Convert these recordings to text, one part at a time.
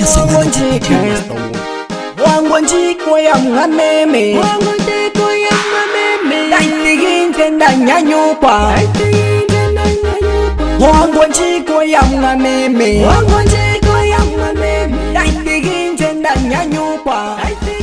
Wango njiko ya mgameme Daitiginte ndanyanyupa Wango njiko ya mgameme Daitiginte ndanyanyupa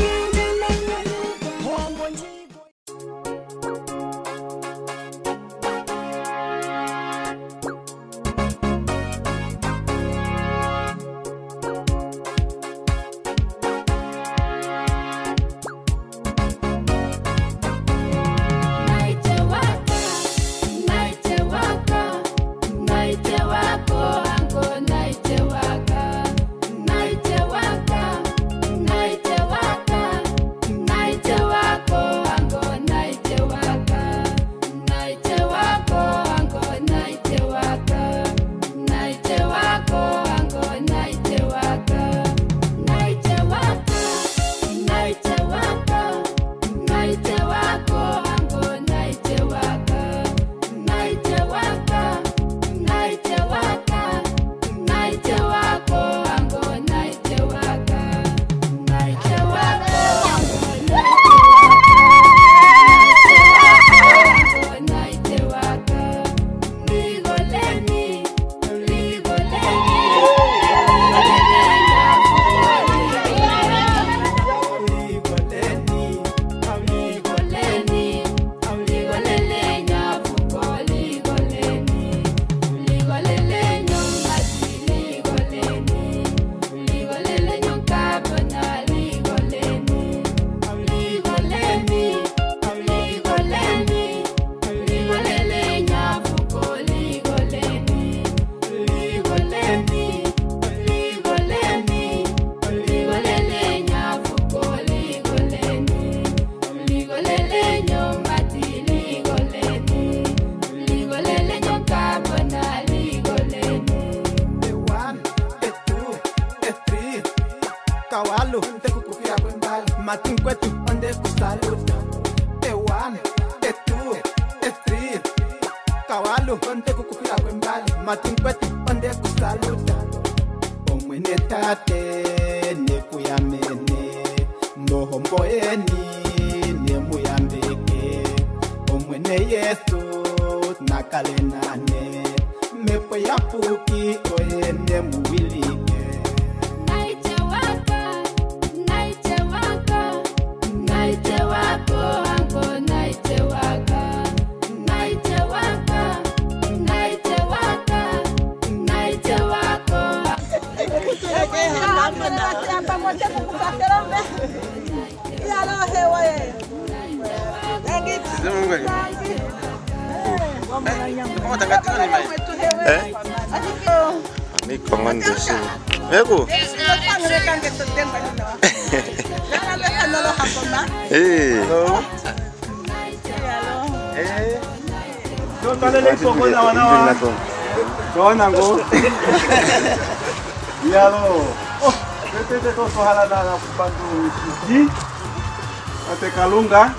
Kalunga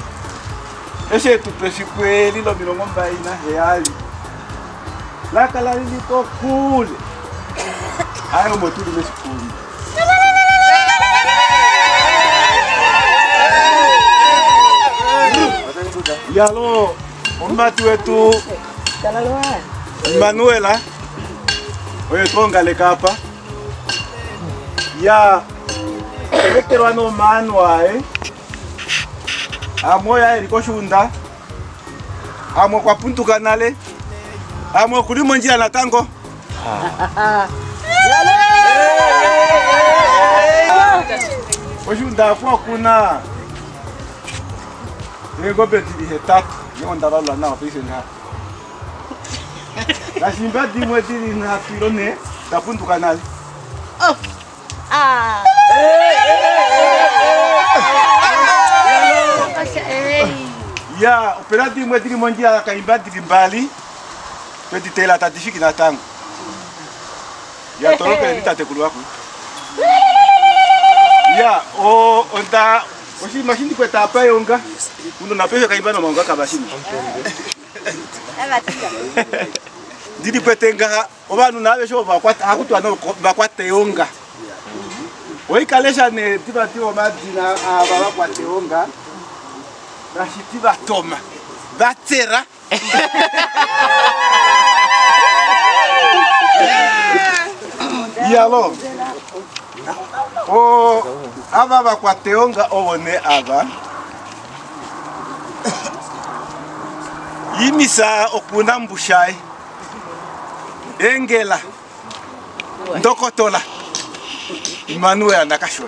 ese tu presikwe lilo milongo mbaina reali la kala lito cool ayo motu mesikuli yalo ombatu wetu Manuela oye tonga le capa ya veterano manua amo ya erikoshunda amo kwa puntu kanale amo kulimo njia na tango oshunda kwa kuna lego beti hetatu yonda bala na ofisi nga la simba di mweti na pilone ta puntu kanale ya operati mweti mondia kaimba mbali peti tela tatifiki na tango ya toroka ni tate kulwako ya o onda oshi machine kweta hapa yonga undo na pesa kaimba na manga kabashini ndidi kwetenga obanu nabe sho bakwata hakutwa no bakwata yonga oikalesha ne tiba tiwa madina ababa kwa teonga rashitiba toma batera yalo o ababa kwa teonga obone aba yimisa okuna mbushai engela ndokotola Emmanuel anakashona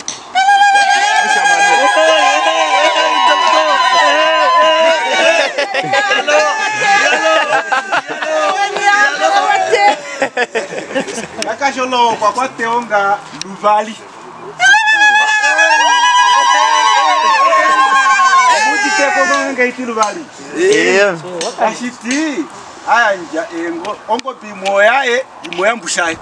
nakasholo kwa teonga luvali luvali ashiti anja engo ongo bimoyae imoya mbushaye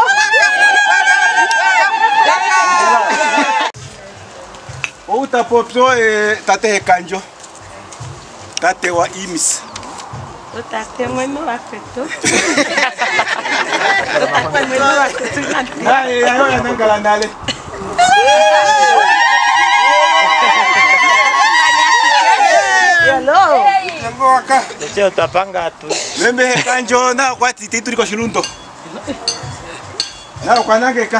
Outa popso tate kanjo tate wa imis tate mweme wa feto ayo yanangala nale Ngoka. Sio tapanga tu. Meme kanjo na kwa titi tuli kwa shilundo. Na kwa nangeka.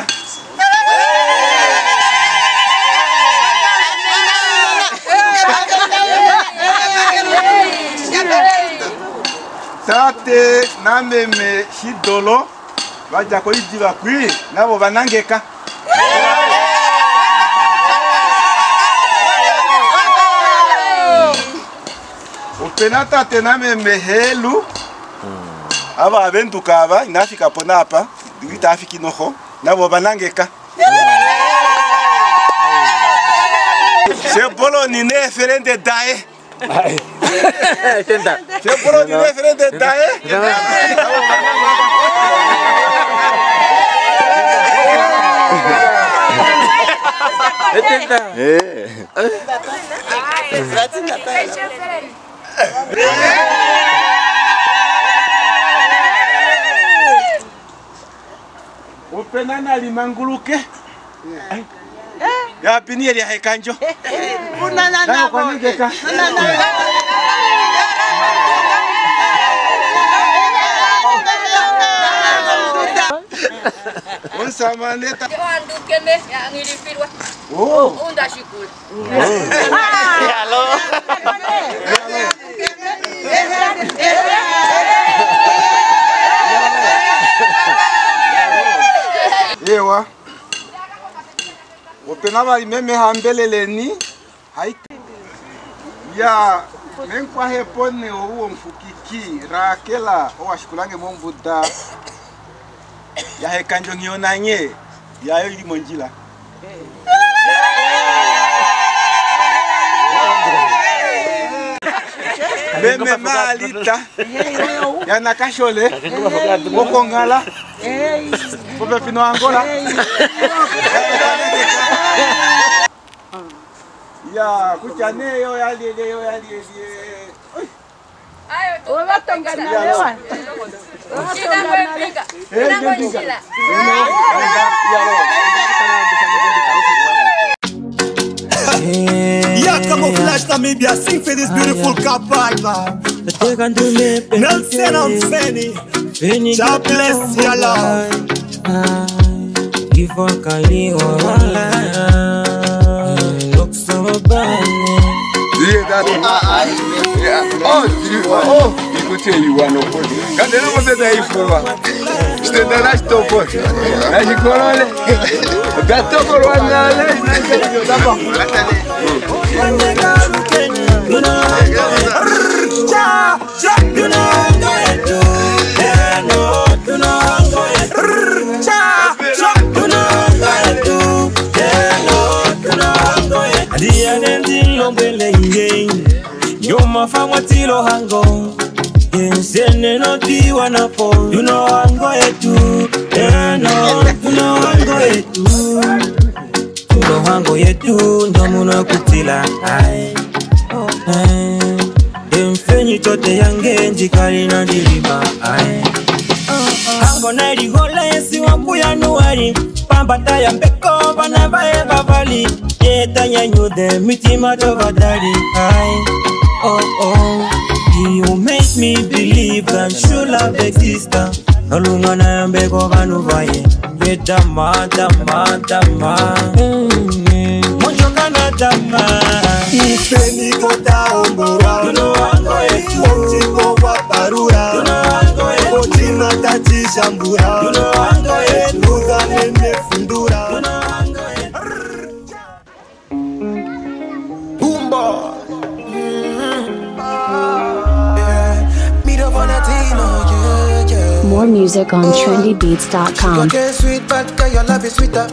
Tate na meme shidolo baja ko idiba kwi nabo banangeka. Penata tename mehelu aba abenduka aba inafika pona hapa ngita afiki noho nabo banangeka Sepolo ni ne ferende dae Sepolo ni ne ferende dae Upenana limanguluke ya pini ya hekanjo unana kwa ningeka Unsamaneta andukene ya ngilipirwa undashikula Halo Ewa Openaba imeme hambeleleni haika ya menkwa hepone uo mfukiki rakela owashikulange mombuda ya hekanjo ngionanye yayo ili monjila meme malita ya nakashole mokongala Pope Pino Angola. Ya, kuchane yo ya lele yo ya lele. ayo tu watongana lewa shida mpinga inangojila Yeah, camouflage Namibia, sing for this beautiful couple, man. Nelson and Fanny, God bless your love. If I can live look so bad. Écoutez, you are no good. Quand on est là, il faut voir. Je te donne là, je te pose. Là, je colonne. Gâteau colonne là, d'abord. Tilo hango Yensene no diwa na po You know hango yetu No, you know hango yetu You know hango yetu Ndo muna kutila Mfenyi chote yange Njikali na diliba Hango na iligola mwezi wangu Januari pambata ya mbeko bana bae valley eta nyanyude mitima tovadari oh oh you make me believe that true love exists Nolunga na mbeko kanu vaye Dama Monjonga na dama Ifeni kota ombora Tuno wango etu Otiko waparura Tuno wango etu Otima tati shambura Tuno wango etu Luga nene fundura Tuno wango etu Boomba More music on trendybeats.com. You get sweet, but girl, your love is sweeter.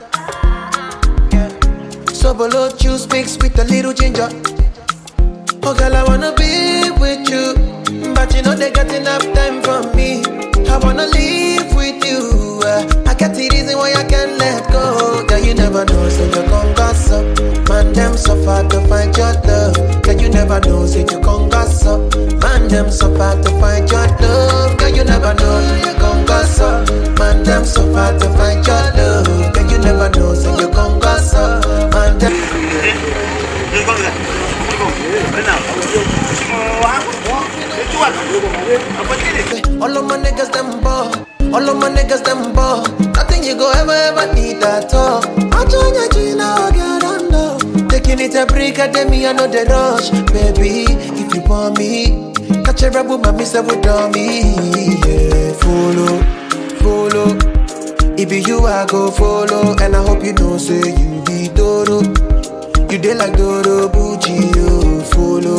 So below juice mixed with a little ginger. Oh girl, I wanna be with you, but you know they got enough time for me. I wanna live with you. I got the reason why I can't let go. Girl, you never know, so you gon' gossip. Man, them so far to find your love. Girl, you never know, so you gon' gossip. Man, them so far to find your love. Girl, you never know, you gon' gossip. Man, them so far to find your love. Girl, you never know, so you gon' gossip. Man, them. All of my niggas them ball, all of my niggas them ball. Nothing you go ever need at all. I join your Gina, get under. Taking it a break, I me I know the rush, baby. If you want me, catch a rebel, my miss would on me. Yeah, follow. If be you, I go follow, and I hope you know say you be Doro. You dey like Doro Bucci, you follow.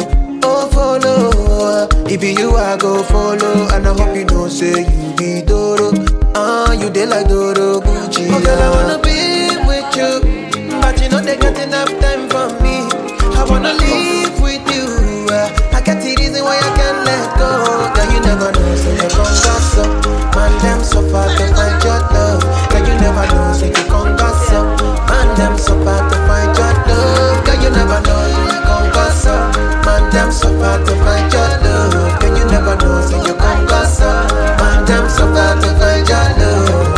If be you, I go follow, and I hope you know say you be Doro. You dey like Doro Gucci. Oh girl, I wanna be with you, but you know they got enough time for me. I wanna live with you. I got the reason why I can't let go. Girl, you never know, so you gon' gossip. Man, them so far to find your love. Girl, you never know, so you gon' gossip. Man, them so far to find your love. Girl, you never know, you gon' gossip. Man, them so far to find your love. Girl, you never know, so you gon' gossip. Man, them so far to find your love.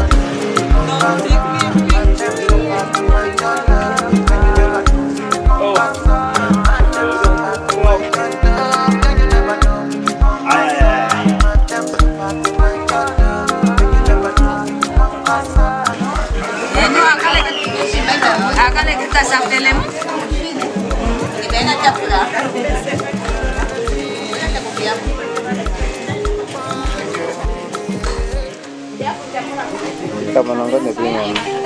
Akale kita sapelem. Ibena chakula. Kama naongea pia.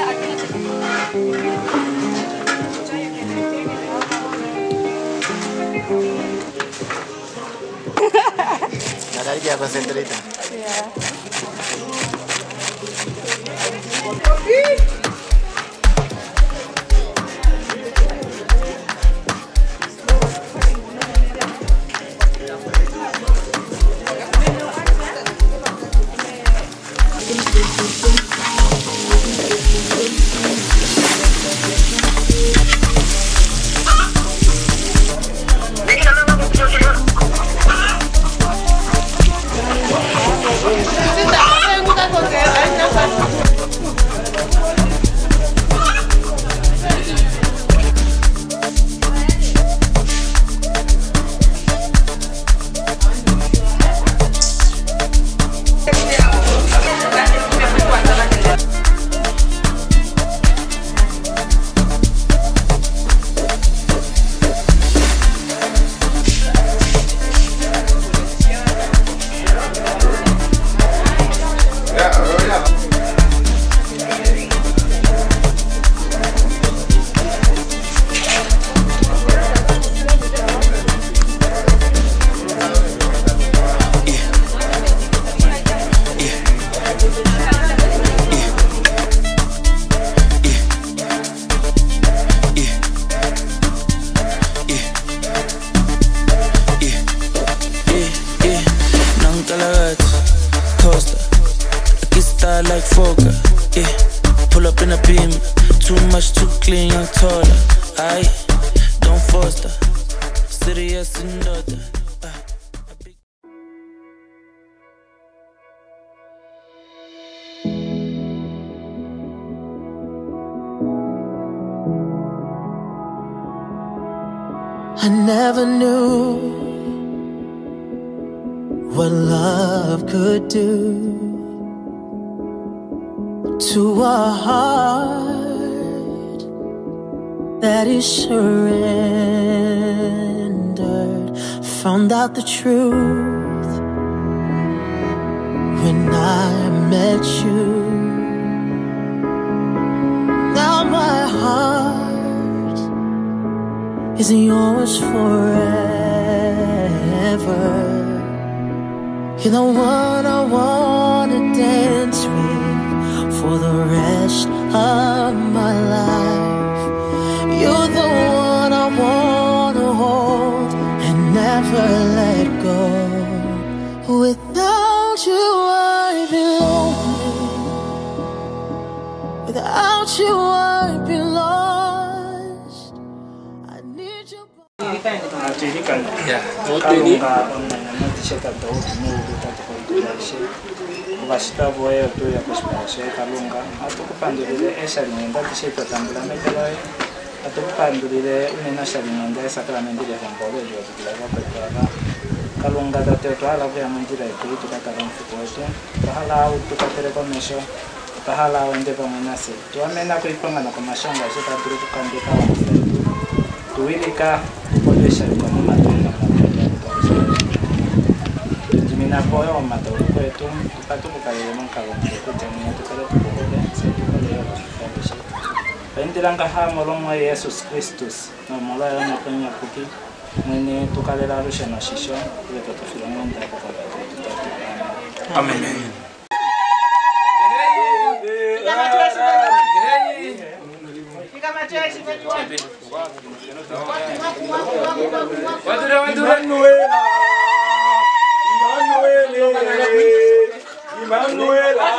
Nakaribia concentrate. Yeah. never knew what love could do to a heart that is surrendered. Found out the truth when I met you. Now my heart is yours forever. You're the one I wanna dance with for the rest of my life. You're the one I wanna hold and never let go. Without you I'd be lonely. Without you I'd be lost. I need you. Vashita voye tu ya kuspashe kalunga atukupandulile eshalinda tishito tambula metelaye atukupandulile unena shalinda sakramenti ya hembole yo tukilava petara kalunga dateto ala vya mandira yetu tukakala mfuko wetu bahala tukatele kwa mesho bahala wende pamanase tuamena kuipanga na kwa mashamba sita duru tukandika tuwilika kupolesha kwa mama na boyo matoro kwetu tukatubuka yemo nkalongo kutenya tukale tukole setukole yabasha bendiranga ha molomwa Jesus Christus na mola yana kwenye kuki mwene tukalela rusha na shisho ile tutafira mwenda kwa amen Emanuela.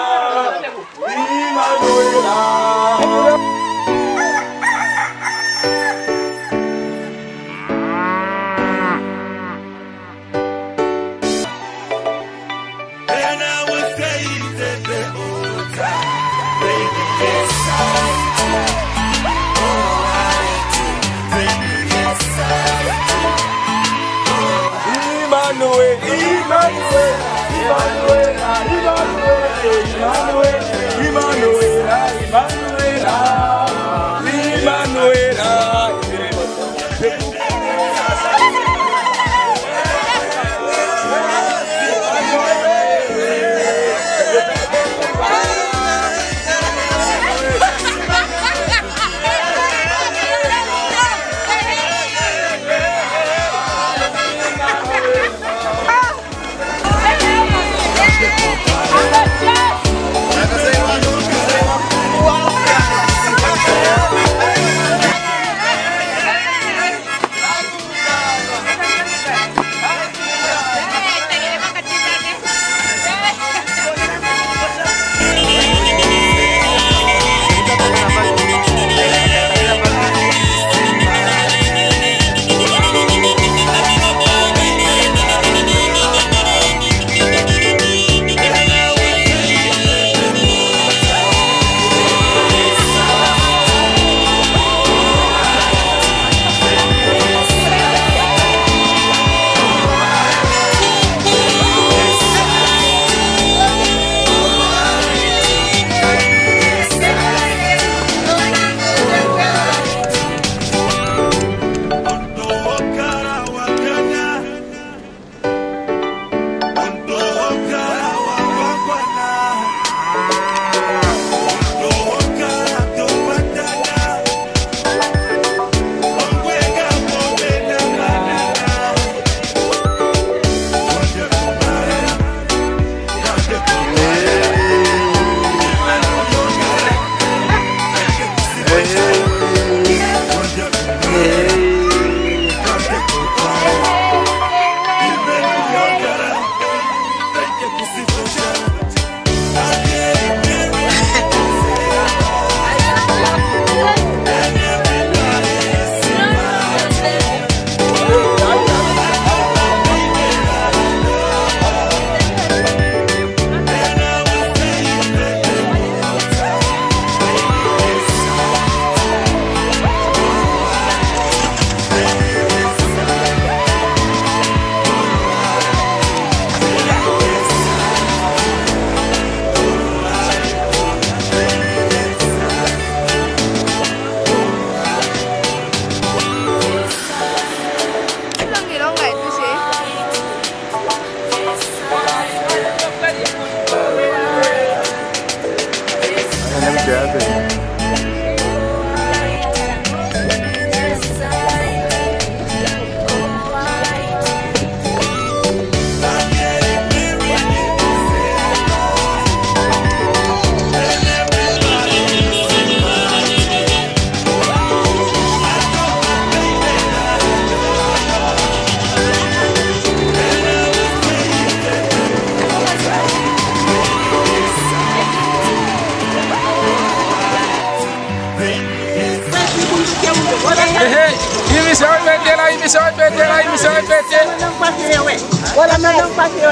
émission répétée, la émission répétée. Voilà, maintenant, pas que.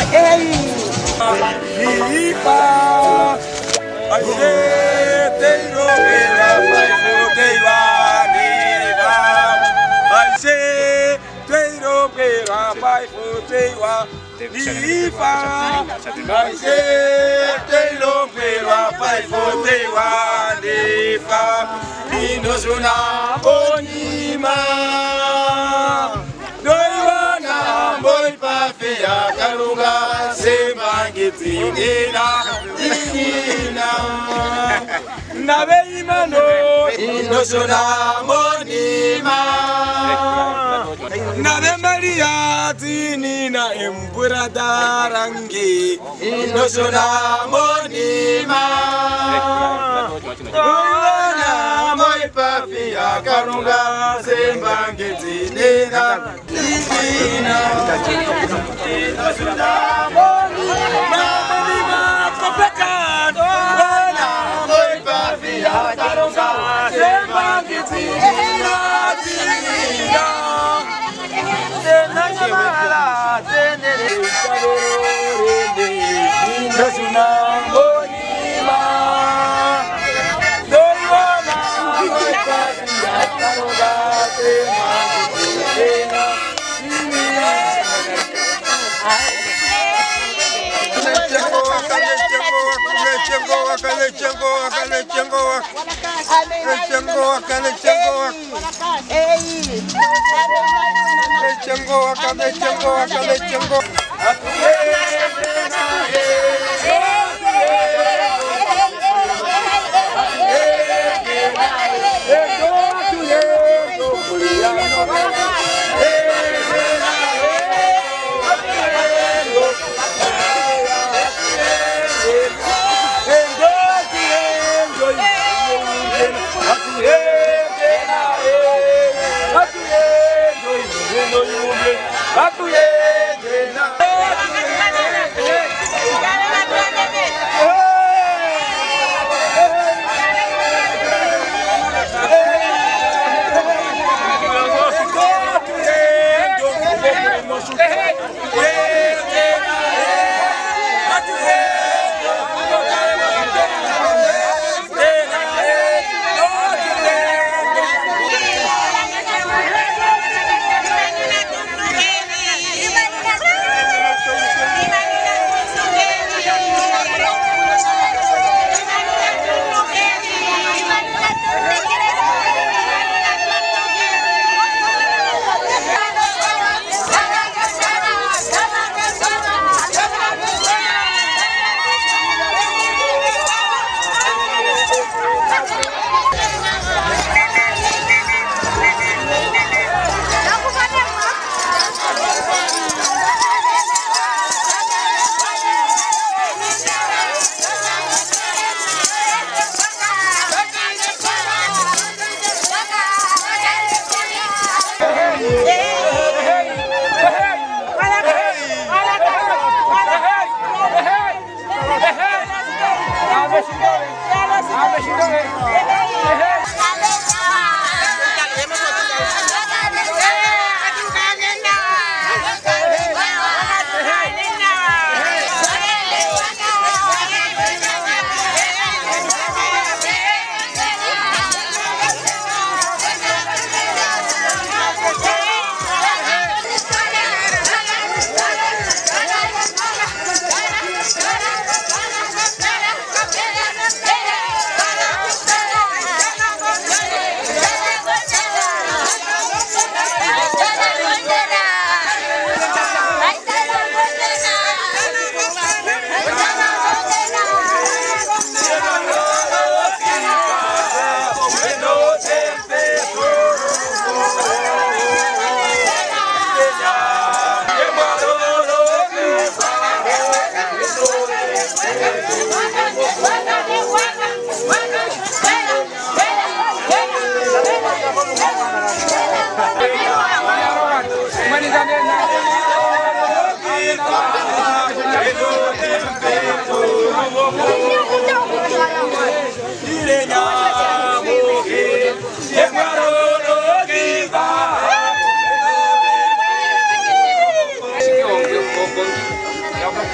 Nave Maria Tinina Empurada Rangi Inosona Monima Oana Moi Pafia Karunga Sembange Tinina Tinina Inosona Monima Papakan Oana Moi Pafia Karunga Sembange Tinina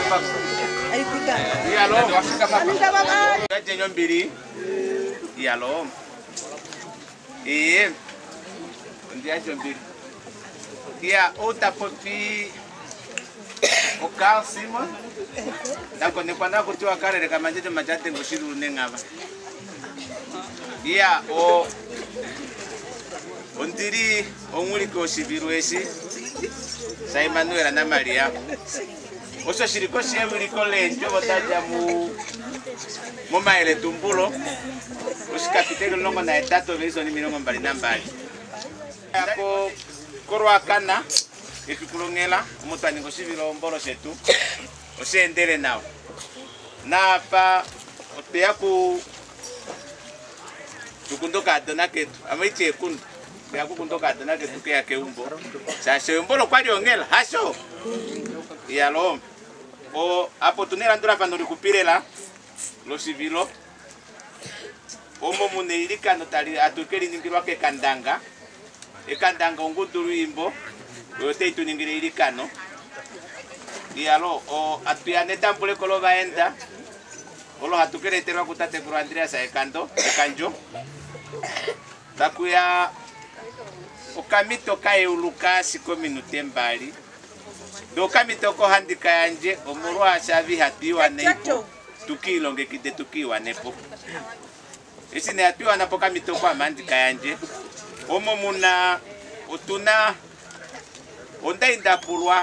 Kia outra poti o carro cima da quando eu tinha a cara de caminhão de majate ngoshiru nengava ia o ondiri onguliko shibiru esi sai Manuela na Maria oso shiriko shemu likole njo botaja mu maele tumbulo usikapiteke longo na etato bezo ni milongo mbali na mbali ako korwa kana ekikulongela umutani ngoshibiro mbolo shetu oshendele nao na pa otea ku tukundoka dona ketu amaiche kundu ya kukundoka dona ketu ke yake umbo sasa mbolo kwali ongela hasho ya lo o apo tunela ndura pando likupirela lo sivilo omo muneilika notali atukeli ningirwa ke kandanga ekandanga nguduru imbo yote ituningire ilikano dialo o atuane tambule kolo baenda olo hatukere terwa kutate kuru Andrea sa ekando ekanjo takuya okamito kae uluka 5 minute mbali do kamito ko handika yanje omurwa shavi hatiwa nepo tukilonge kide tukiwa nepo isine hatiwa napo kamito kwa mandika yanje omo muna otuna onda indapulwa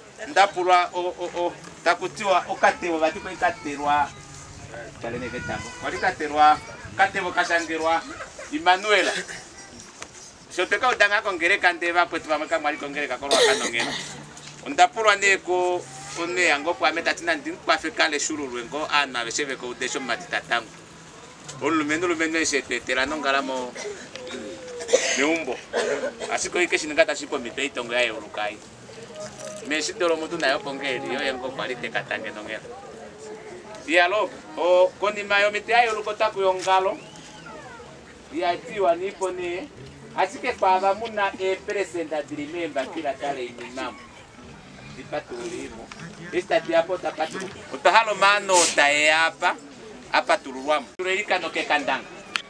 o takutiwa okatewa batiko ikaterwa chalene ketambo walikaterwa katevo kasangirwa Emmanuela soteka udanga kongere kandeva kwetu bamaka mwali kongere kakorwa kanongela ondapulwa neko one yango kwa metatina ndin kwa fekale shuru lwengo ana beseve ko desho matitatango olumeno shetetela nongalamo meumbo asiko ike shiningata shiko mipeito ngo yae ulukai mesitoro mutu nayo pongeli yo yango kwalite katange nongela dialo o koni mayo mitiayo lukota kuyongalo ya tiwa nipo ne asike kwa muna presenta dirimemba kila tale imam dipatulimo esta diapo tapatu utahalo mano tae apa tururwamo turelika no ke kandanga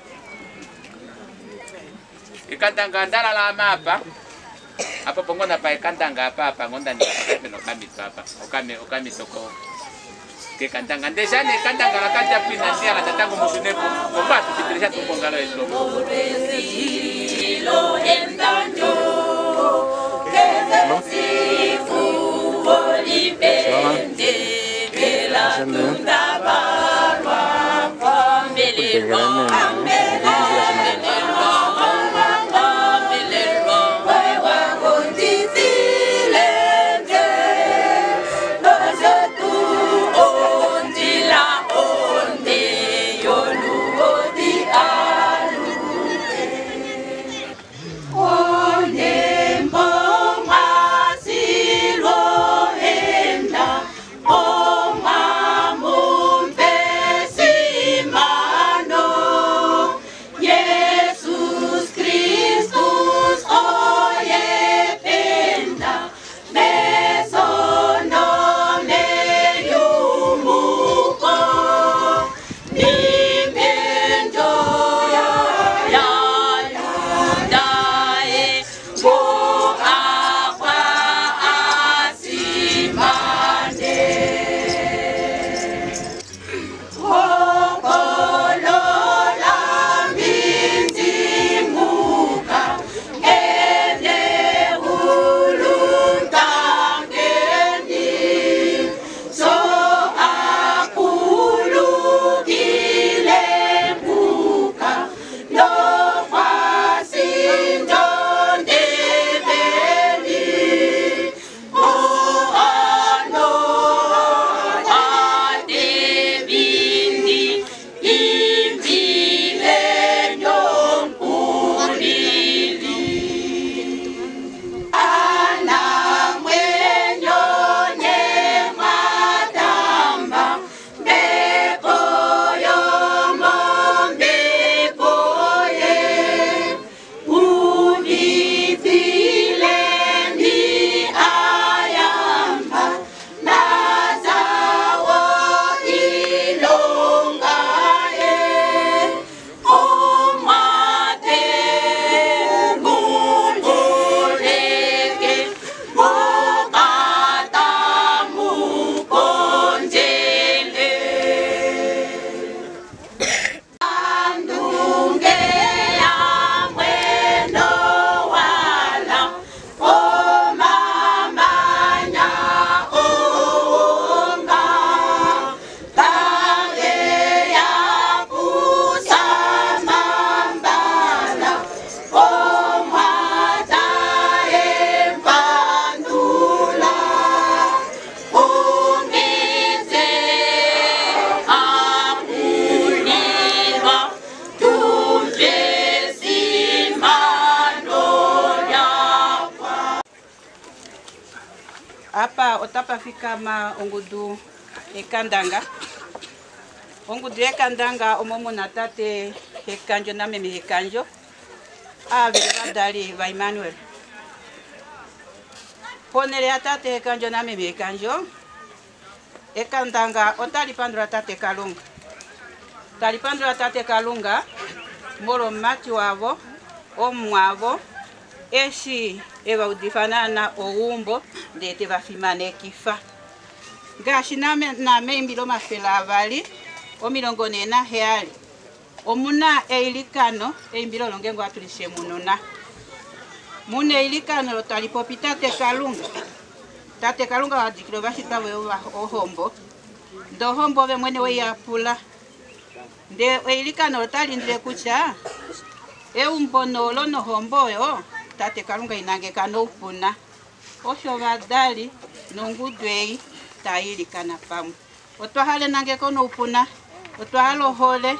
ikandanga ndala la mapa apa pongona pa ikandanga apa ngonda ni no kamito apa okami toko ke kandanga ndeshane kandanga la kanja pina sia la tatango musunepo komba tukitisha tupongalo esto lo endanjo que sifu olipende que la tundaba Oh, mafika ma ongudu ekandanga. Ongudu ekandanga omomuna tate hekanjo na meme hekanjo. Abele badali ba Emmanuel. Ponele tate hekanjo na meme hekanjo. Ekandanga otali pandura tate Kalunga. Tali pandura tate Kalunga. Moro mati wavo, omwavo, eshi eva udifanana oumbo ndete vafimane kifa. Gashi na membilo mafela avali, omilongo nena heali. Omuna eilikano, eimbilo longengo atulishe mununa. Mune eilikano lo talipopi tate Kalunga. Tate Kalunga wadikilo vashita wewa ohombo. Ndo hombo ve mwene we ya pula. Nde eilikano lo talindile kucha. Umbono lo no hombo yo. Tate Kalunga inange kano upuna. Osho vadali nongudwei tailikana pamu. Otwahale nange kono upuna. Otwahalo hole.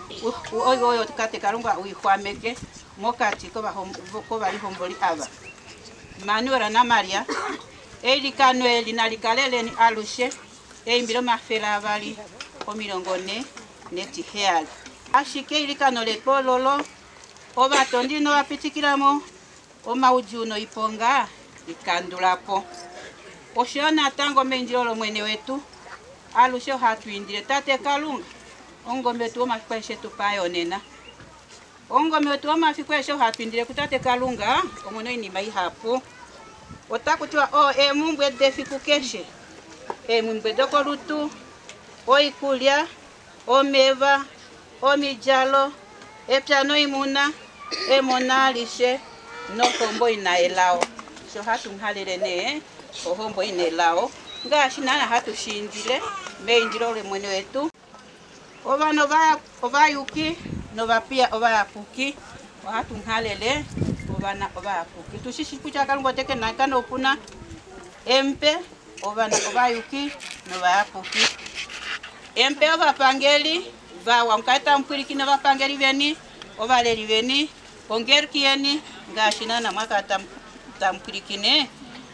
Oyo tate Kalunga uihuameke. Mokati ko bali homboli ava. Manuela na Maria. Eilikano linalikalele ni alushe. Eimbilo mafela avali. Omilongone neti heali. Ashike ilikano le pololo. Oba tondi no apitikiramo. Oma ujuno iponga. Ikandulapo. Oshiona tango menjilo mwene wetu. Alushe hatuindile. Tate Kalunga. Ongombe wetu omafikweshe tupayo nena. Ongombe wetu omafikweshe hatuindile kutate Kalunga. Omono inima ihapu. Otakutiwa mumbwe defikukeshe. Mumbwe doko lutu. Oikulia. Omeva. Omijalo. Epiano imuna. Monalishe. No hombo inaelao. So hatu mhalele ne. Hombo inaelao. Ngashi nana hatu shindile. Menjilo le mwene wetu. Ova nova yuki. Nova pia ova yapuki. Hatu mhalele. Ova yapuki. Tushishi kucha Kalunga teke nakano upuna. Empe. Ova yuki. Nova yapuki. Empe ova pangeli. Vawa mkaita mpuriki nova pangeli veni. Ova leli veni. Ongeri kieni. Ngashina na mwaka tampurikine.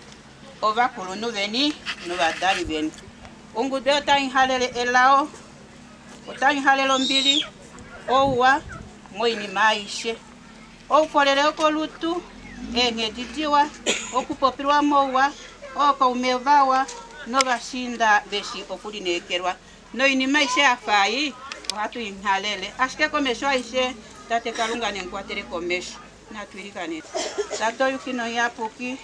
Ova kulunu veni. Nova dali veni. Ungude otangi halele elao. Otangi halelo mbili. Owa. Moini maishe. Okolele okolutu. Ngedidiwa. Okupopirwa mowa. Oko umevawa. Nova shinda beshi okulinekerwa. No ini maishe afai. Hatu inhalele. Ashike komesho aishe. Tate Kalunga nengwatere komesho. Natuirikane. Tato yuki no yapuki.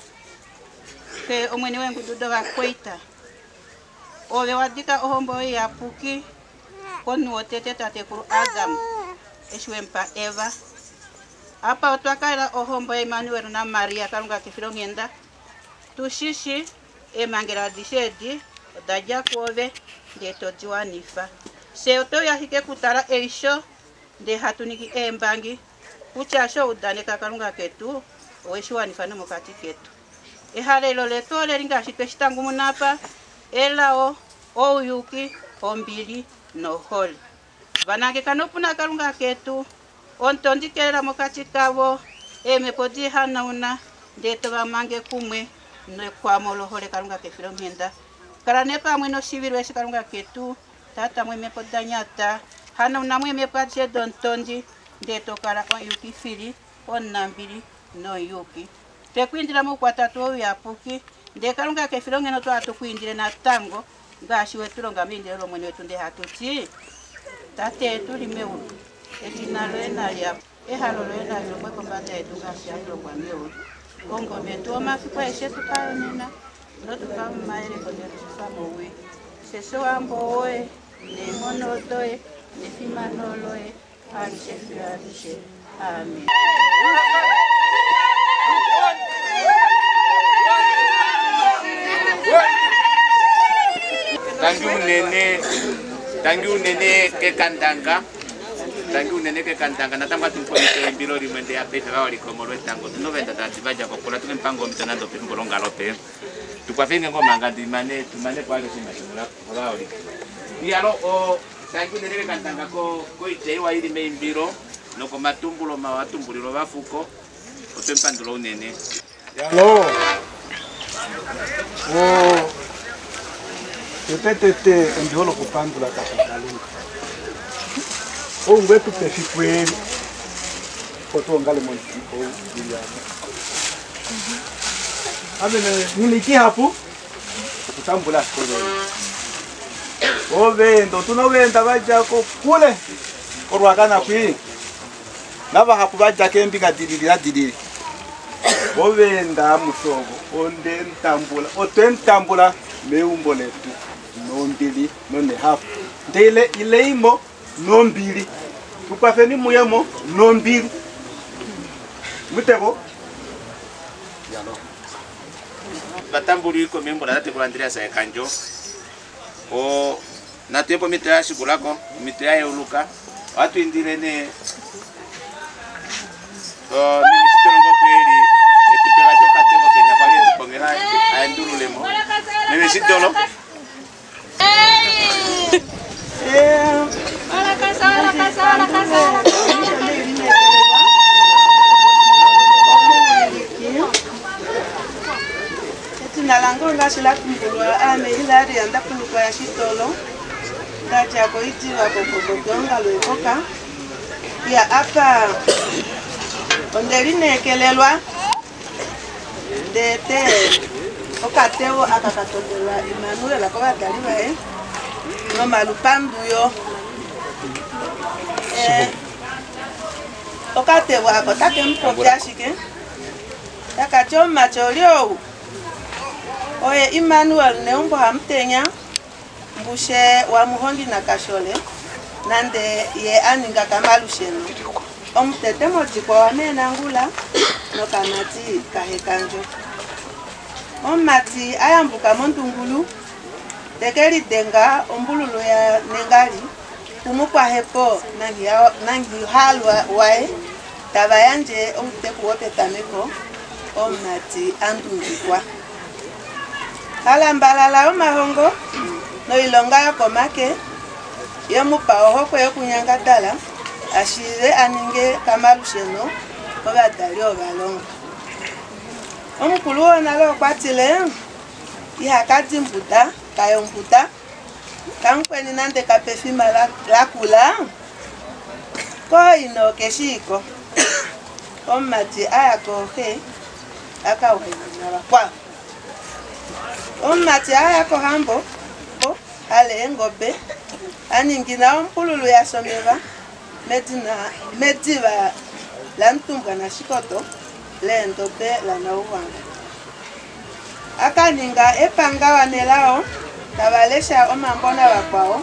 Ke omwene wengu dudo wa kweita. Owe wadika ohombo yapuki. Konu otete tate kuru Adam. Eshwempa Eva. Apa otwakaila ohombo Emmanuel na Maria Kalunga kifilo ngenda. Tushishi emangela dishedi. Daja kuove. Ndeto jiwa nifa. Se oto ya hike kutara eisho. De hatuniki embangi. Kuchasho udane Kalunga ketu. Oeshiwa nifano mokati ketu. Halelo leto leringa shipeshitangu munapa. Elao. Oyuki. Ombili. No holi. Vanange kanopuna Kalunga ketu. Ontondikela mokati kavo. Mepodi hanauna. Ndeto vamange kumwe. Kwa molohole Kalunga kefilo menda. Karanepa mweno shiviru esi Kalunga ketu. Tata mweme podanyata. Hana unamweme pache dontondi. Ndeto kara on yuki fili. On nambili no yuki. Tekwindila mukwa tatu owi apuki. Nde Kalunga kefilo ngeno to atukuindile na tango. Ngashi wetulonga mindile lo mwene wetu nde hatuti. Tate tulimewu. Etinalo enalia. Ehalo enalia. Kwa kombata etu ngashi halo kwa mewu. Kongo metu omafikwa eshe tukayo nena. Notu kama maere kondere sifamo we. Seso ambo we. Ne monodoe. Ne fimanoloe. Alishe. Amen. Tangi unene ke kandanga. Natamba tumpone mbilo limende ya pepe wali komolo tango. Novenda tatibaja kwa kula tulimpango mtanando pe ngolonga lope. Tukwafenge ngoma ngandi tumane kwa ile simashimula wali. Yalo o tangi unene ke kandanga ko itewa ili mbilo noko matumbulo mawatumbuliro bafuko otempandulo unene. Yalo. Tete ndiholo kupandula kashakalunga. Ongwe tupefi kweli. Koto ngale monti o biliana. Abene niliki hapo. Kutambula skole. Ovendo tunovenda baja ko kule. Korwakana kwi. Naba hapo baja kembi kadidiri. Ovenda musogo onde ntambula. Otentambula meumbo letu. Nombili none hapo. Ndele ileimo nombili. Tukafeni muyemo nombili. Mutego. Yalo. Batambuli ko membo na tete Andrea sa kanjo. O na tepo mitra shigulako, mitra ya uluka. Watu indirene ministro ngo kweli etupela toka tebo Kenya pale tupongera ayandurulemo. Ministro lo. Nalango ngasila kumbulwa ame hilari anda kulukwa ya shitolo ndacha ko itiwa kokogonga loikoka ya apa ondeline kelelwa dete okateo akakatolelwa Emmanuel akoba daliwa no malupandu yo okateo akotake mpobyashike yakachoma cholio. Oye Emmanuel neumbo hamtenya mbushe wa muhondi na kashole nande ye aninga kamalusheno omutete mojikwa wamena ngula no kanati kahekanjo omati ayambuka mondungulu tekeli denga ombululo ya nengali kumukwa hepo nangi halwa wae tabayanje omuteko wopetameko omati andungikwa alambalala omahongo no ilonga yokomake yomupa ohokwe yokunyangatala ashire aninge kamalusheno obatali obalongo omukulu wonalo okwatile ihakati mputa kayomputa kankweni nande kapefima lakula koino keshiko omati ayakohe akawaina bakwa omati ayako hambo ale engobe aningina ompululu ya someva mediva la ntumbwa na shikoto le ndobe la nauwanga akaninga epanga wanelao tabalesha omambona bakwao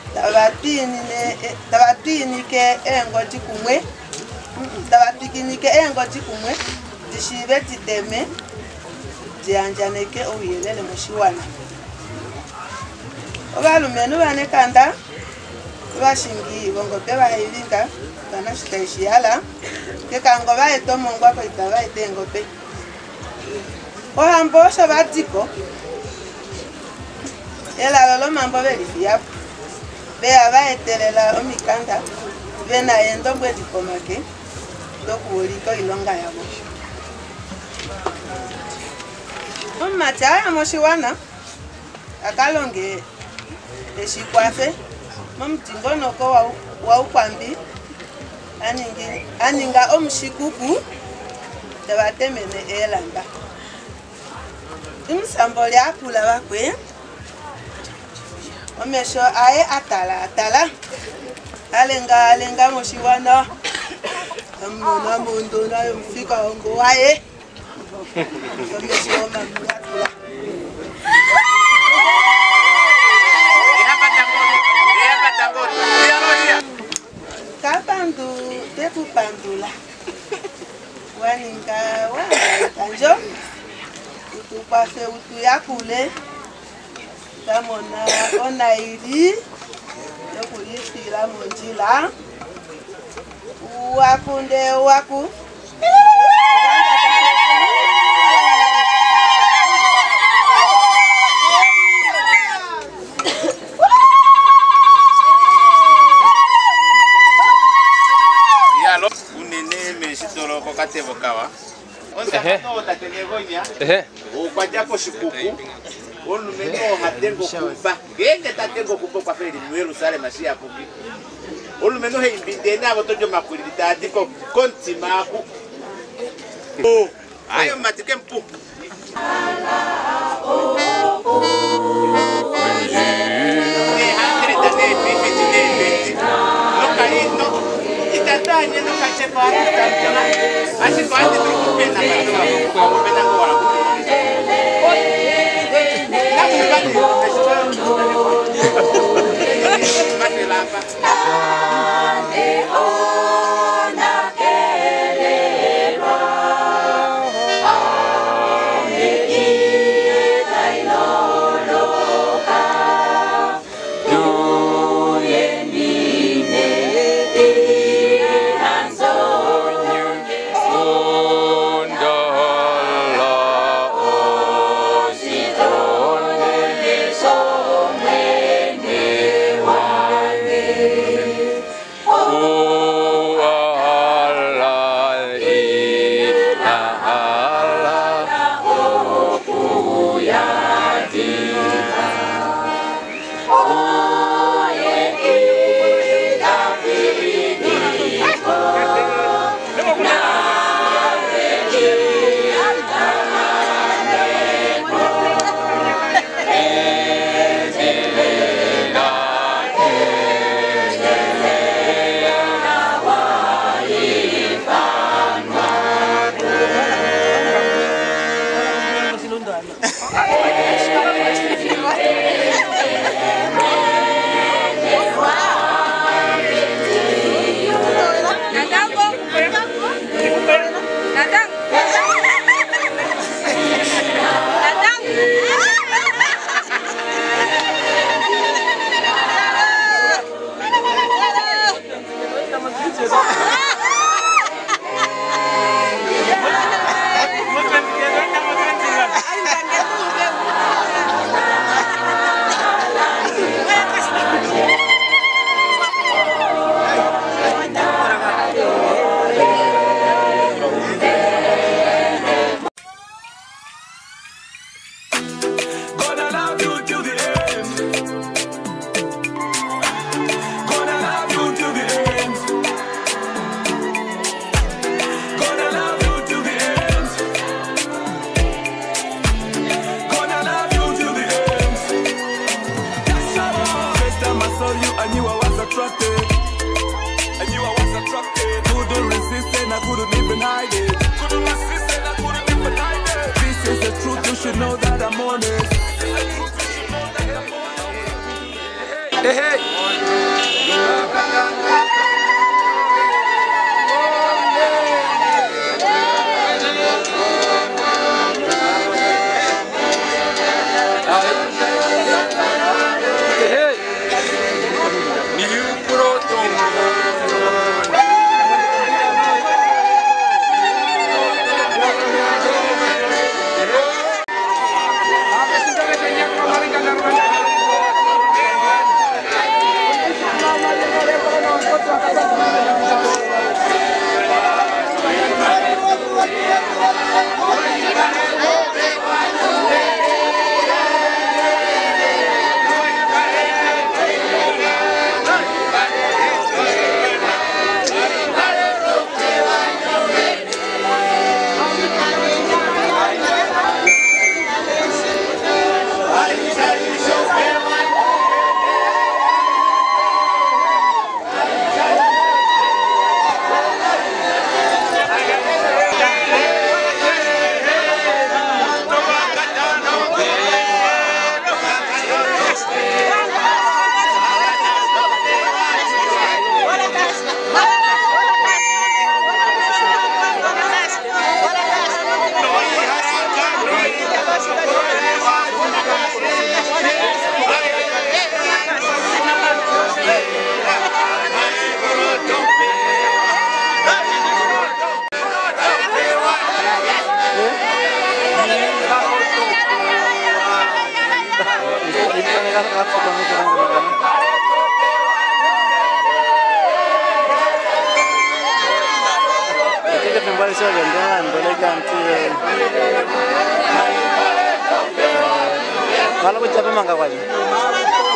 tabatinike engoji kumwe tabapikinike engoji kumwe dishibe titeme dianjaneke oyelele mushiwana obalumenu bane kanda bashingi bongo beba hivinga kana shitaishiala ke kango ba etomongwa ko itaba itengo pe ohambo shabatiko ela lo mambo belifia be aba etelela omikanda bena yendo bwe dikomake dokuoliko ilonga yabo Omachaya moshiwana akalonge eshikwafe momtingono ko wa ukwambi aninga omshikuku tabatemene elamba imsambo lya kula bakwe omesho aye atala alenga moshiwana amona mundo nayo mfika ngo aye kapandu tekupandula waninga kanjo utukwafe utuyakule kamona onairi yokulifira monjila wakunde waku Kawa onza no tatenegonya ukwaja ko shikuku onu meno hatengo kuba Genge tatengo kuboka feri mu Yerusalemu ashia kubi. Olumeno he imbinde nabo tojo makuliri tatiko konti maku. Oh, ayo matike mpu. Itatanya no kachepa atakana. Ashiko ande tukupenda kwa kupenda ngora. Kalau ko jabe manga kwa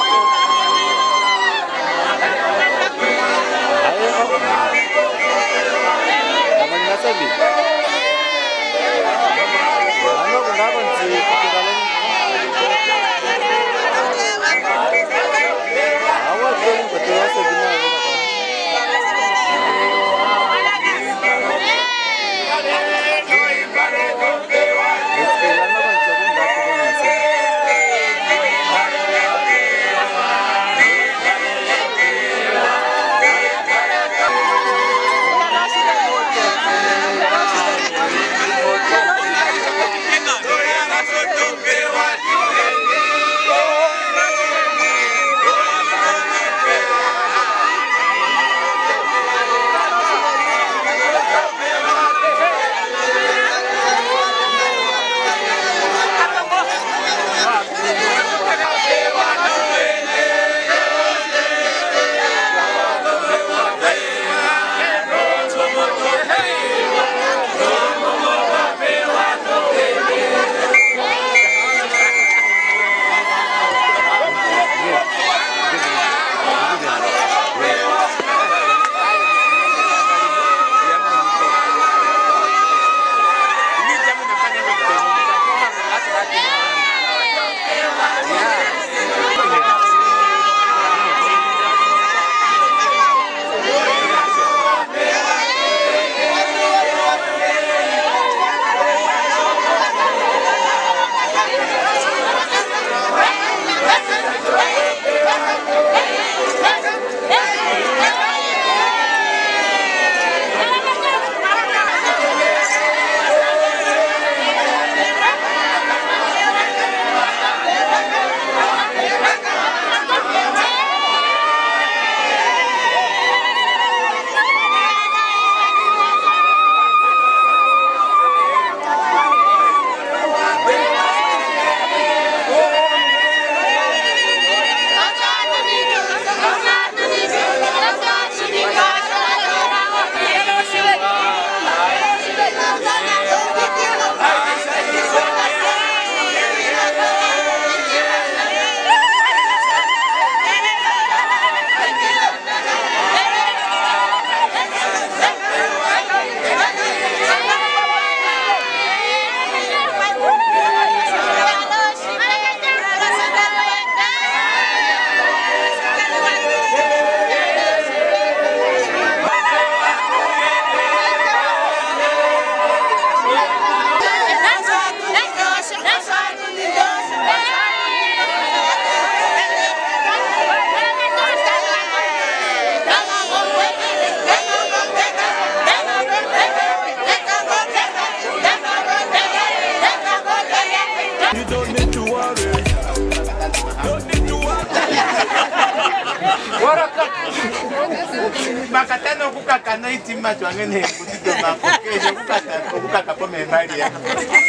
Makatano kukakana itima twangene kutito makokesho kukaka pome mbali ya.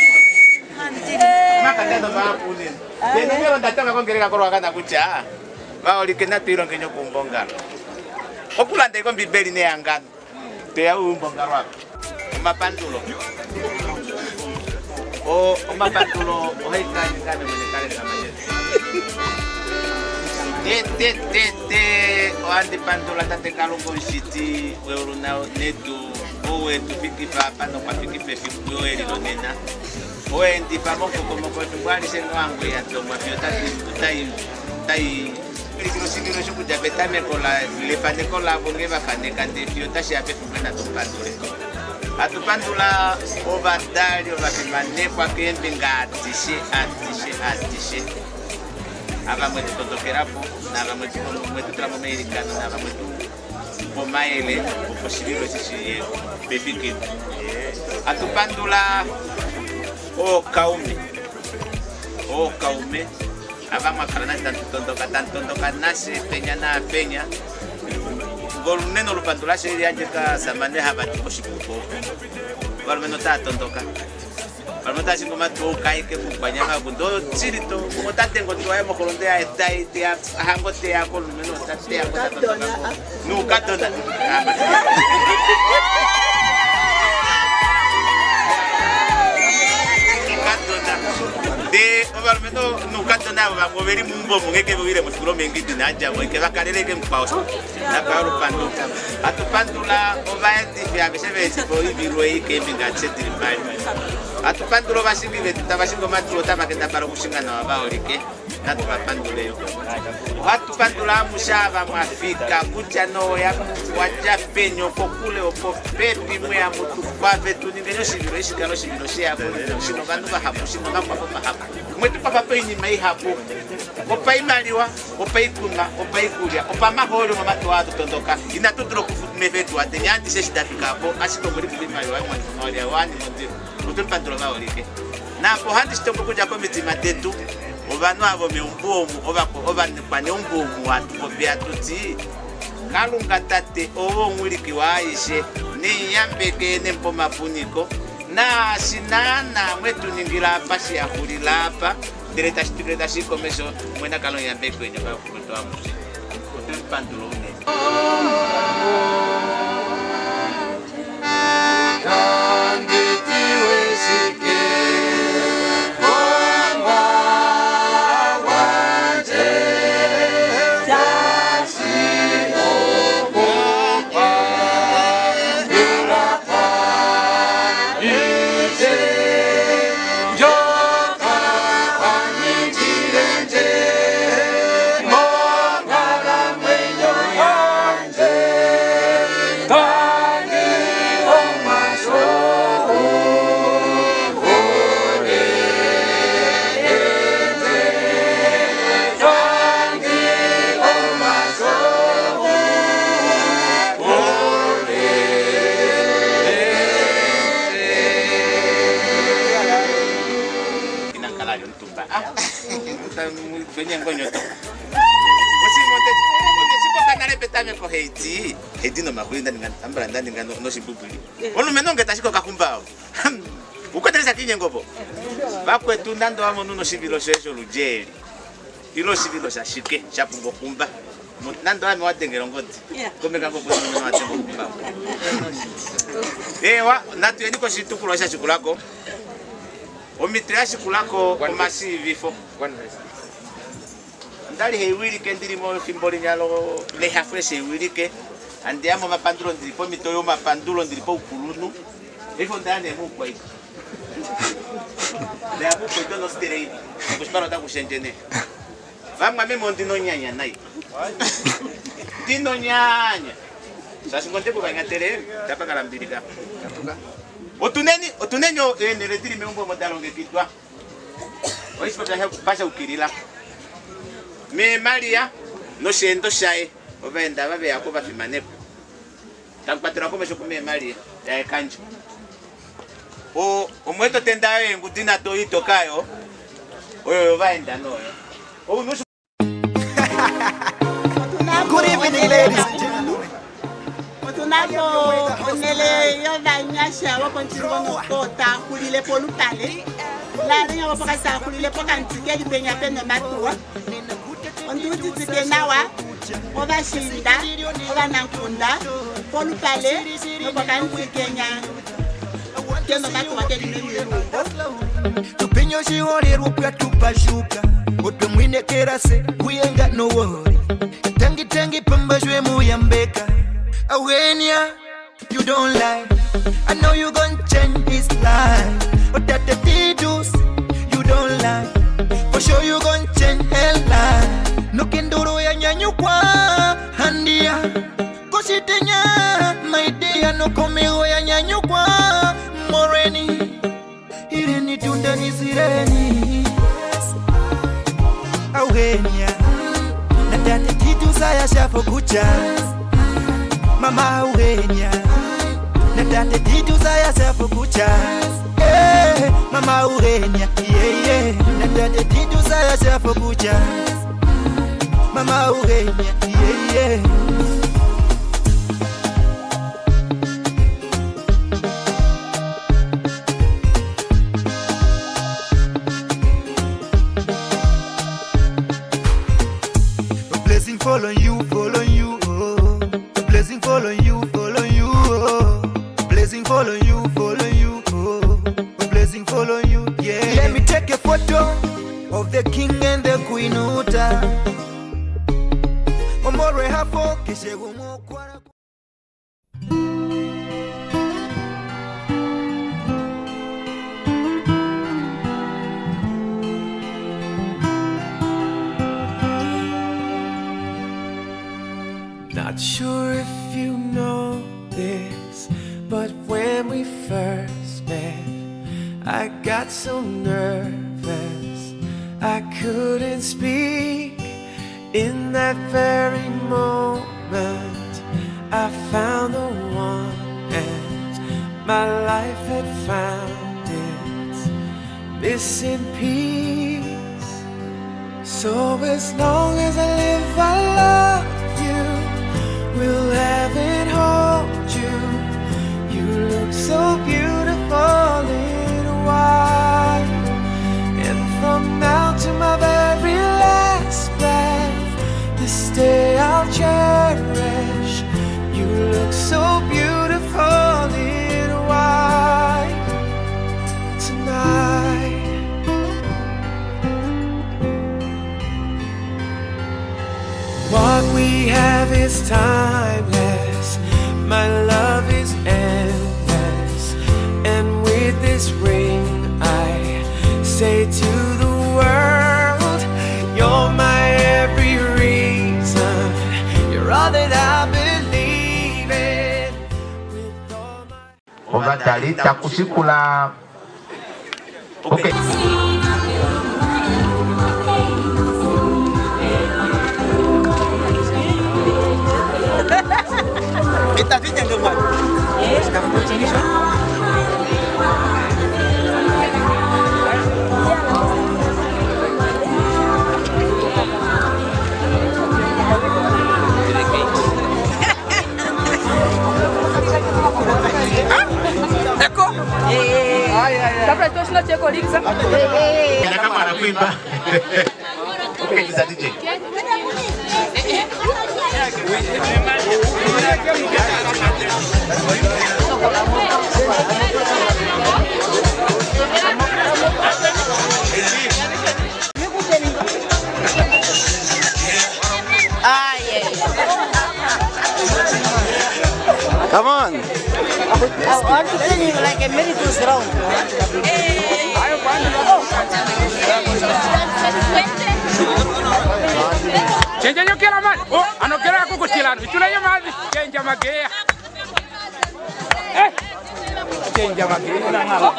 Makatano maapune. Ndio ndatoka kongereka korwa kana kucha. Baolike natiro ngenyo kumbongalo. Okulanda iko mbibeli ne yangano. Te umbongalo wako. Mapandulo. Mapandulo ohaikani kana mwenekale kama Oandi pandula tate kalungo city weuruna netu owe tupiki papa no papiki pefi kueli lonena owe ndi pamoko komoko tubali senwangu ya tomwa piota tai Kilo siguro shuku jabeta me kola le pane kola bonge va fane kande piota shi ape fumena tupandule atupandula ovadali ovafimane kwa kembe ngatishe atishe aba mwetu totokerapo na aba mwetu tramo americano na aba mwetu pomaele oposibilo sisi befiki atupandula o kaume aba makarana tantondoka nase peña goluneno lupandula sheri ajeka samane haba tiposhipupo golumeno tatondoka Palmota singo matu kai ke kupanya ngabundo sirito como tatengo tuae mokolondea etai te hango te akol meno tate akol no katona de obalmeno no katona ba moveri mumbo mungeke bwire muturo mengi dinaja mo ke bakarere ke mpauso na karu pando atupandula obaeti bya besebe bo ibirwe ke binga chetiri bali atupandula bashingi betu tabashingo maturo tamakenda para kushinga na baolike natupandula yo atupandula mushaba mwafika kucha no ya wacha penyo kokule opo pepi mwe ya mutu kwave tuningenyo shibiro shikalo shibiro shia shino bandu bahapo shino bahapo mwetu papa penyi mai hapo opa imaliwa opa ikunga opa ikulia opa mahoro mamatu watu tondoka inatuturo kufutume vetu atenyandi sheshidafika hapo ashito muri kulimaliwa mwani ya wani mutumpandula baolike na po handi shitopo kuja komiti matetu obanu abo meumbomu obane umbomu watu obia tuti kalunga tate owo nguliki waishe ni yambeke nempo mapuniko na sinana mwetu ningira pasi ya kulilapa direta shikomesho mwena kalon yambeke wenye kwa kutoa musi kutumpandulone Hedi no makulinda ngambara ndani ngano no shibubuli onu menonge tashiko kakumbao ukoteleza kinyengopo bakwetu ndando amo nuno shibilo shesho lujeli ilo shibilo shashike shapungo kumba nando ame wadengero ngoti komeka ngopo nuno watengo kumba ewa natu yeniko shitukulo sha shukulako omitria shukulako omasi vifo ndali hewili kendiri mo kimboli nyalo le hafresh hewili ke andiamo mapandulo ndilipo mitoyo mapandulo ndilipo ukulunu ifo ndane mukwa iko le abuko dono sterei kushparo ta kushenjene vamwa memo ndino nyanya nai ndino nyanya sasa ngonte ko bangatere tapangala mbilika otunenyo neletiri meumbo modalonge kitwa oispo pasha ukirila me Maria no shendo shae ovenda babe yakoba fimanepo tampatira komesho kume Maria ya kanjo omweto tendayo ngutina to itokayo oyo vaenda noyo Good evening Onele yo vanyasha wakontingo kota kulile polupale. La ringa wapakasa kulile pokantike dipenya pene matua. Onduti tike nawa. Ova shinda, ova nankunda. Polupale, wapakantike nya. Kendo matua kene miru. Tupenyo shiwori rupya tupashuka. Ope mwine kerase, we ain't got no worry. Tangi pamba shwe muyambeka. Awenia, you don't lie. I know you gon' change his life. But that the details, you don't lie. For sure you gon' change her life. No kendoro ya nyanyukwa handia. Koshitenya, my dear, no komeo ya nyanyukwa moreni. Ireni tunda ni sireni. Awenia, na that the details I shafo kucha. Mama Eugenia, na that the details I yourself kucha. Yeah, Mama Eugenia, yeah, na that the details I yourself kucha. Mama Eugenia, yeah. A blessing follow you, oh. A blessing follow you, oh. A blessing follow you, oh. A blessing follow you, yeah. Let me take a photo of the king and the queen uta. Omore hafo kishego mokwana. Not sure if you know this, but when we first met, I got so nervous I couldn't speak. In that very moment, I found the one, and my life had found its missing piece. So as long as I live, I love you. Will heaven hold you? You look so beautiful in white. And from now to my very last breath, this day I'll cherish. You look so beautiful in white tonight. What we have is timeless. My love is endless. And with this ring I say to the world, you're my every reason. You're all that I believe in. Ovatalita kusikula. Okay. ¿Estás diciendo mal? ¿Estás escuchando? Ecco? Saprai tu sulla cieco lì? La cámara quimba. Ok, está DJ. Come on. I want to tell you like a minute was wrong. Chenja yo kila mali. Oh, anokera kukuchilana. Chula yo mali. Chenja magea. Chenja magea na ngala.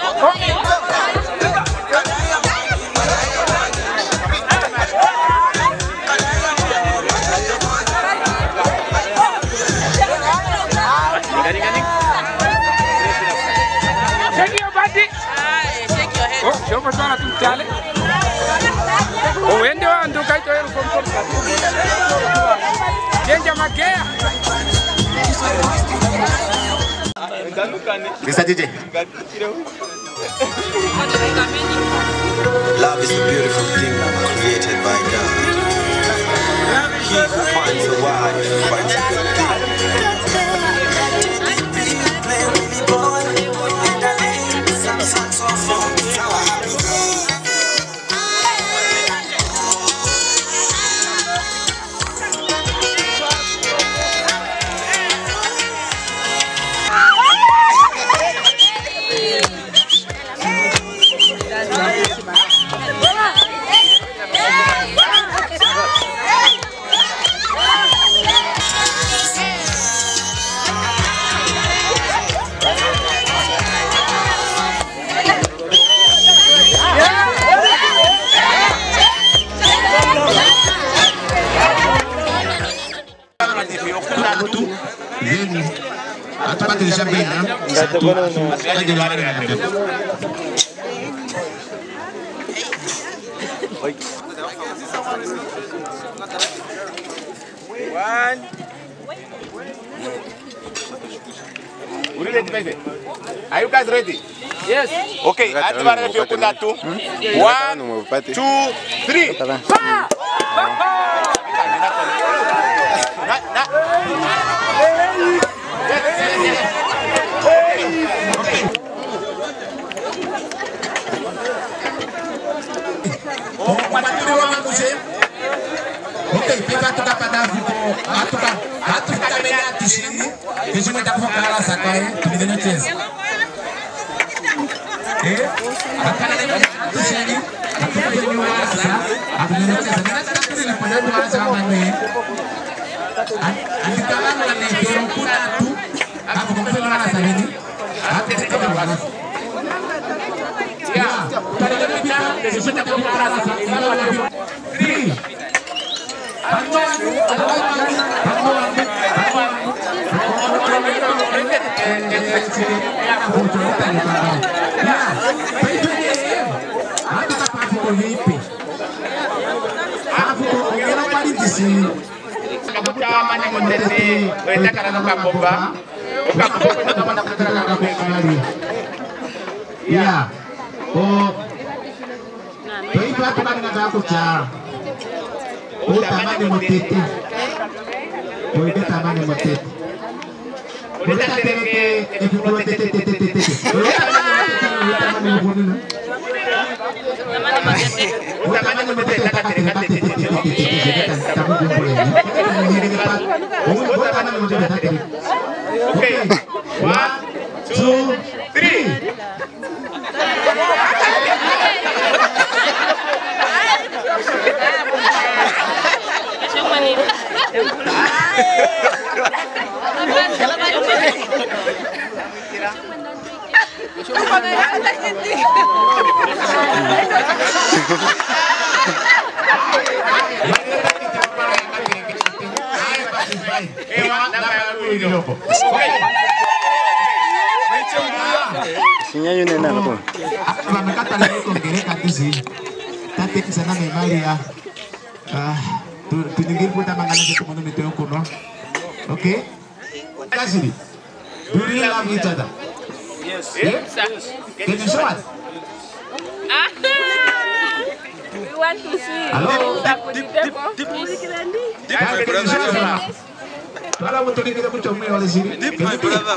Shake your body. Shake your head. Oh, show me what you tell. Oh, when you want to get your phone, change your magea. Mr. DJ. Love is a beautiful thing created by God. He who finds a wife finds a good thing. Are you guys ready? Yes. Okay, at the if you put that two. 1, 2, 3. Okay, pega toda pada vuko, atu kamera tishini, keju meta fokala sakai, tumideno chance. Akala ne atu shini, atu kamera wasa, atu mideno chance. Nina tatu ni pada dua sama ne. Andi kala ne kero kuna atu, aku kamera wasa ini, atu kamera wasa. Ya, kala ne bita, keju meta fokala sakai, 3. Tamane motete. Oike tamane motete. Kita tereke efulo tete. Tamane motete. Okay. 1, 2, 3. Sinyayo nena hapo. Wamekata leo kongereka tuzi. Tate kisana memali ya. Tuningiri puta mangana yetu mundo meteo kuno. Okay? Kasiri. Do you really love each other? Yes. Yes. Can you show us? We want to see. Hello? Para mtu nikija kuchomea wale siri. Deep my brother.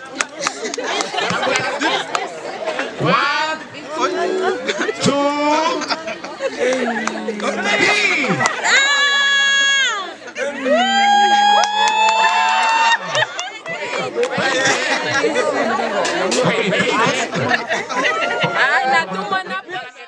1, 2, 3. Ay, la tuma na.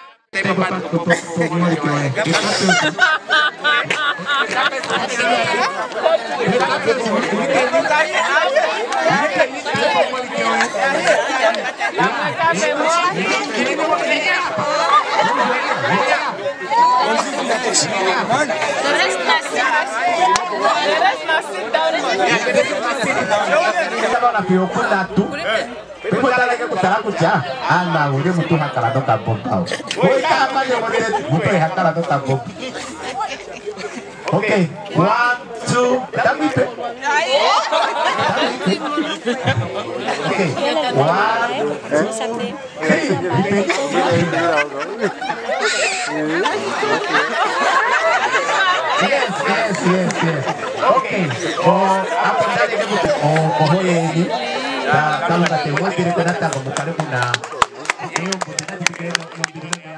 Okay, 1, 2, Okay. Yes. Okay. Apa tadi kamu? Boleh ini. Kalau kata mau kira kena tak kamu kalau pun nak. Ini bukan nanti kira mau kira ya.